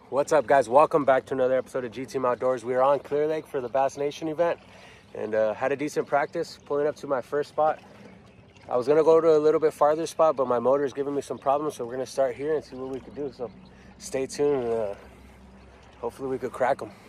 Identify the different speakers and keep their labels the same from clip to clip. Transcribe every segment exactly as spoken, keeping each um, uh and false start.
Speaker 1: What's up, guys? Welcome back to another episode of G Team Outdoors. We are on Clear Lake for the Bass Nation event and uh, had a decent practice pulling up to my first spot. I was gonna go to a little bit farther spot, but my motor is giving me some problems, so we're gonna start here and see what we can do. So stay tuned and uh, hopefully we could crack them.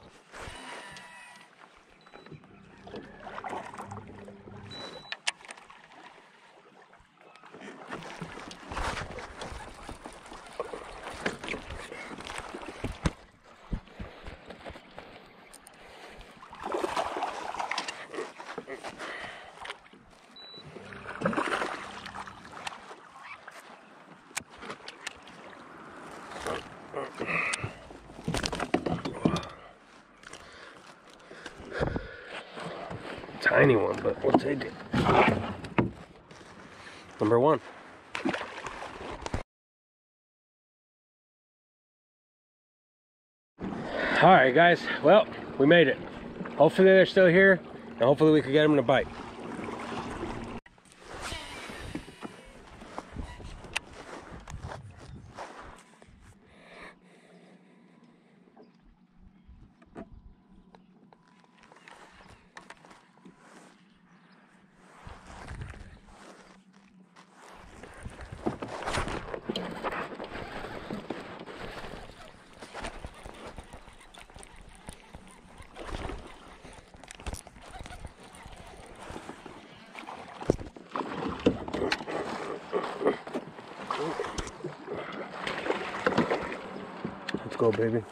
Speaker 1: Tiny one, but we'll take it. Number one. All right, guys. Well, we made it. Hopefully they're still here, and hopefully we can get them to bite. Let's go, baby.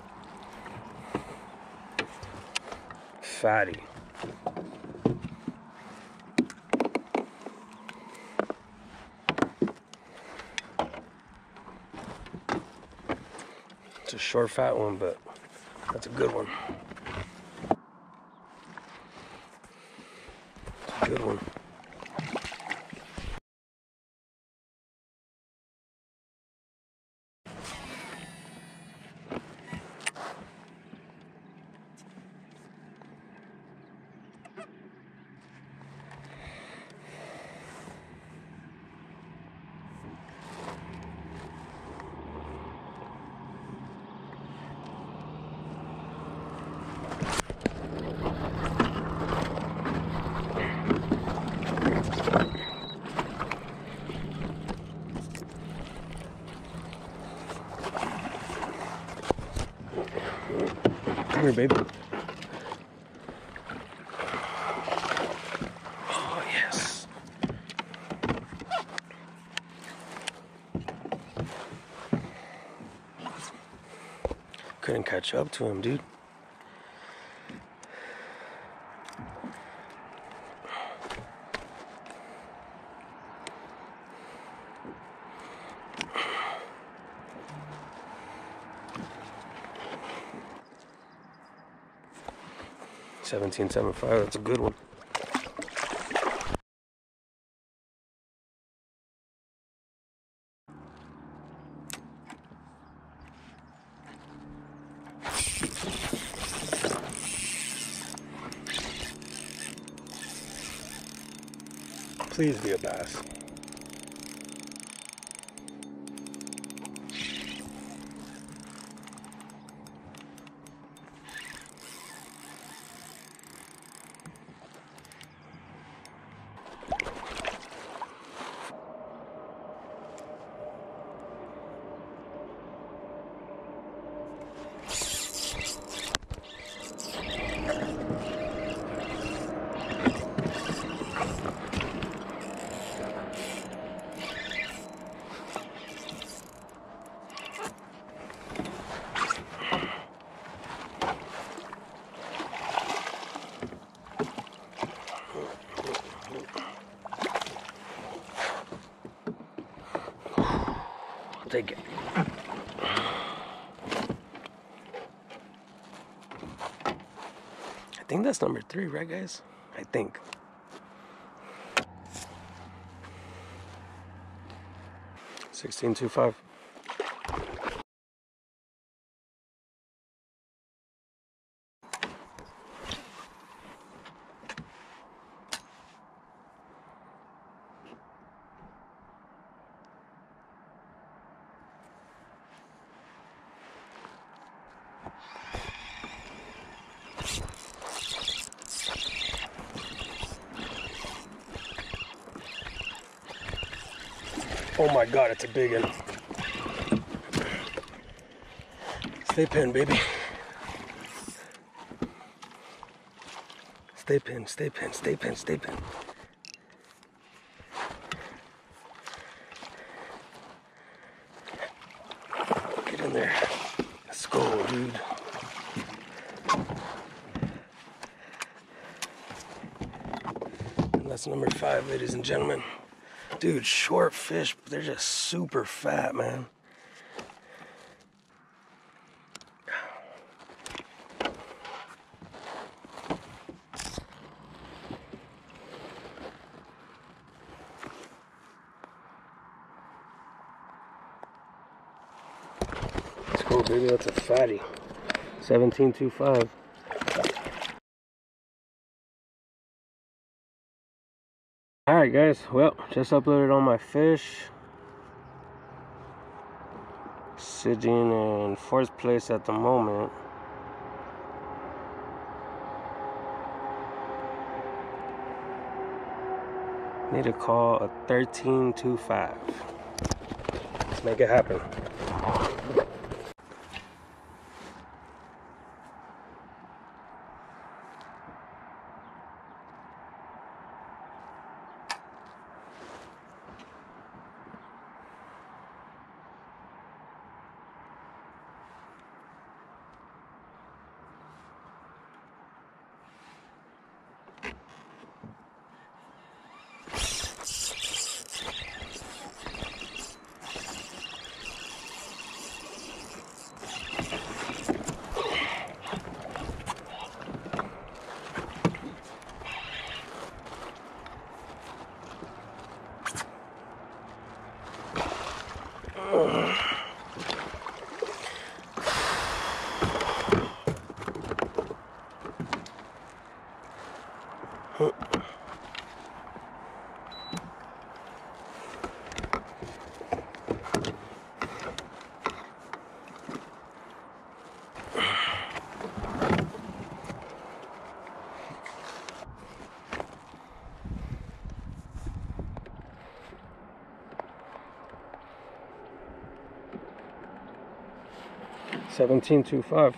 Speaker 1: Fatty. It's a short, fat one, but that's a good one. It's a good one. Come here, baby. Oh, yes. Couldn't catch up to him, dude. seventeen seventy-five, that's a good one. Please be a bass. Take it. I think that's number three, right, guys? I think. sixteen two five. Oh my God, it's a big one. Stay pinned, baby. Stay pinned, stay pinned, stay pinned, stay pinned. Get in there. Let's go, dude. And that's number five, ladies and gentlemen. Dude, short fish, they're just super fat, man. Let's go, baby, that's a fatty. seventeen two five. Alright guys, well, just uploaded all my fish. Sitting in fourth place at the moment. Need to call a thirteen two five. Let's make it happen. seventeen two five.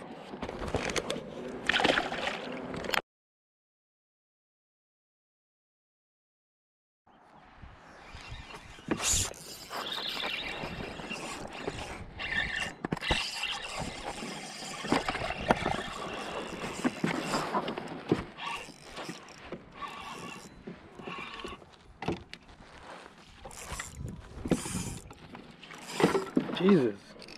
Speaker 1: Jesus.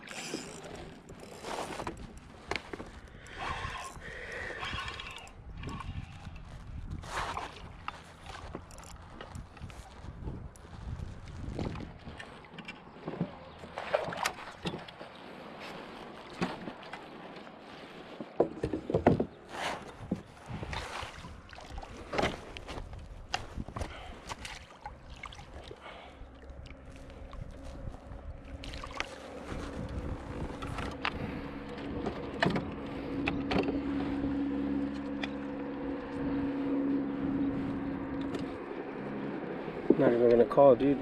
Speaker 1: Not even gonna call, dude.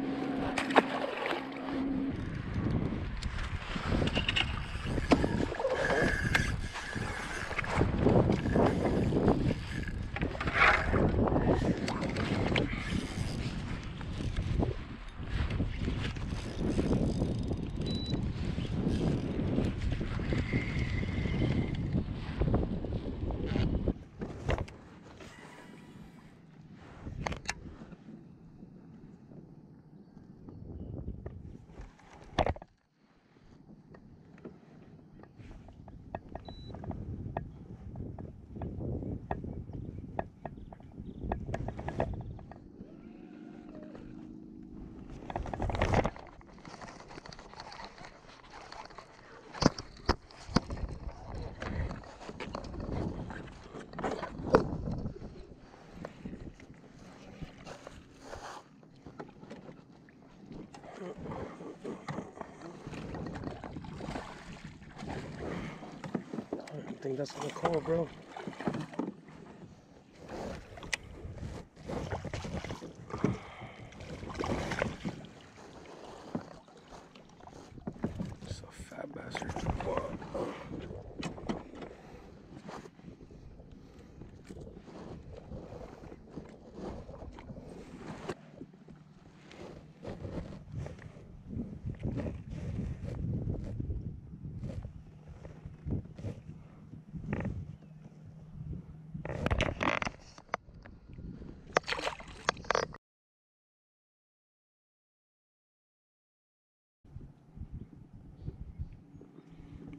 Speaker 1: I think that's the call, bro.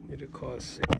Speaker 1: It'll cost six.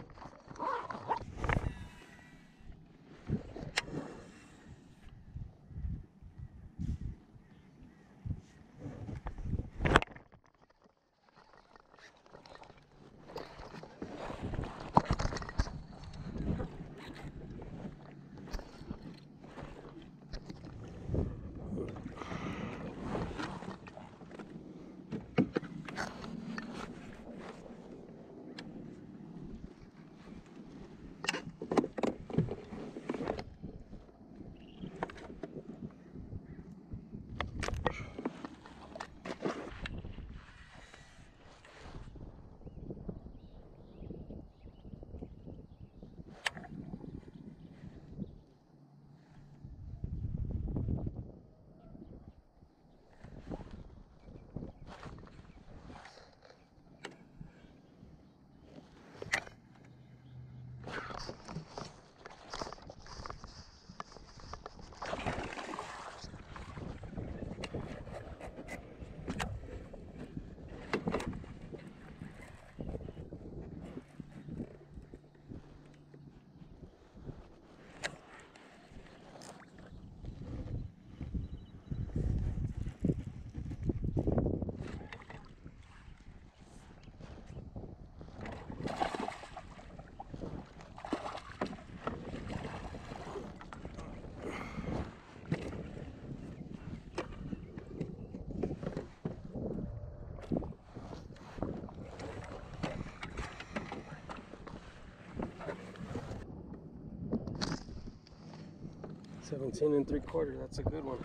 Speaker 1: seventeen and three quarter, that's a good one.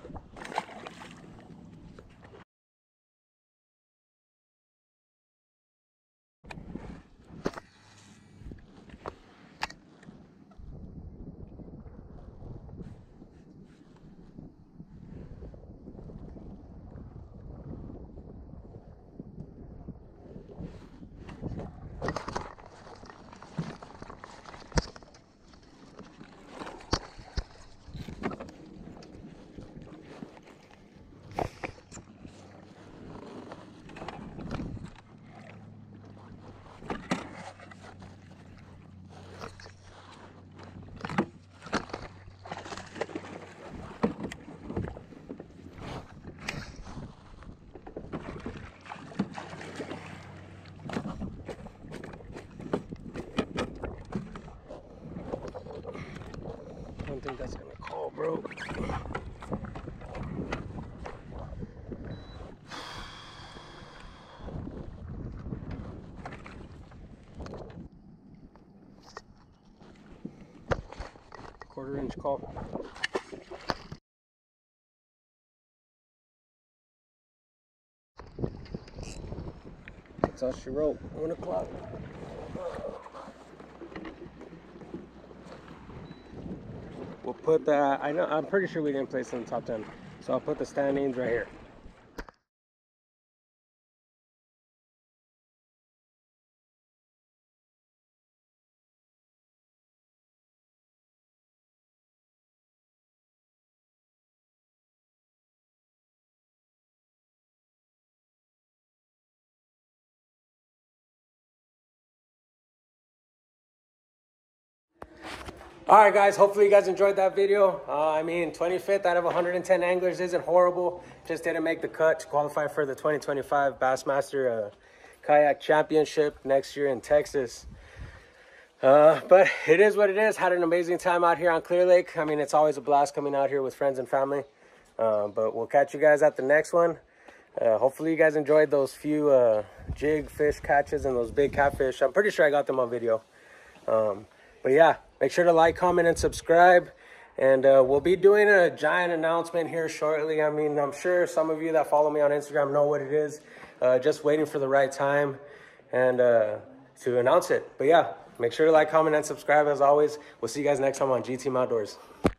Speaker 1: I don't think that's gonna call, bro. Quarter inch call. That's all she wrote. One o'clock. We'll put the, I know, I'm pretty sure we didn't place in the top ten. So I'll put the standings right here. All right, guys, hopefully you guys enjoyed that video. Uh, I mean, twenty-fifth out of one hundred ten anglers isn't horrible. Just didn't make the cut to qualify for the twenty twenty-five Bassmaster uh, Kayak Championship next year in Texas. Uh, but it is what it is. Had an amazing time out here on Clear Lake. I mean, it's always a blast coming out here with friends and family. Uh, but we'll catch you guys at the next one. Uh, hopefully you guys enjoyed those few uh, jig fish catches and those big catfish. I'm pretty sure I got them on video. Um, but yeah, make sure to like, comment, and subscribe. And uh, we'll be doing a giant announcement here shortly. I mean, I'm sure some of you that follow me on Instagram know what it is. Uh, just waiting for the right time and uh, to announce it. But yeah, make sure to like, comment, and subscribe as always. We'll see you guys next time on G Team Outdoors.